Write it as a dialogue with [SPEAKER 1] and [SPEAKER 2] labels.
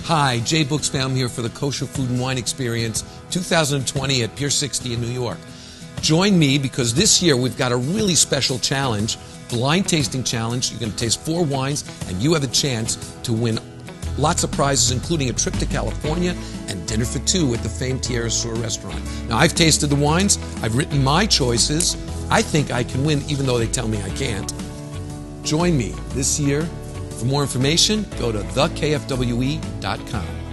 [SPEAKER 1] Hi, Jay Buxbaum here for the Kosher Food and Wine Experience 2020 at Pier 60 in New York. Join me because this year we've got a really special challenge, blind tasting challenge. You're going to taste 4 wines and you have a chance to win lots of prizes, including a trip to California and dinner for 2 at the famed Tierra Sur restaurant. Now, I've tasted the wines. I've written my choices. I think I can win, even though they tell me I can't. Join me this year. For more information, go to thekfwe.com.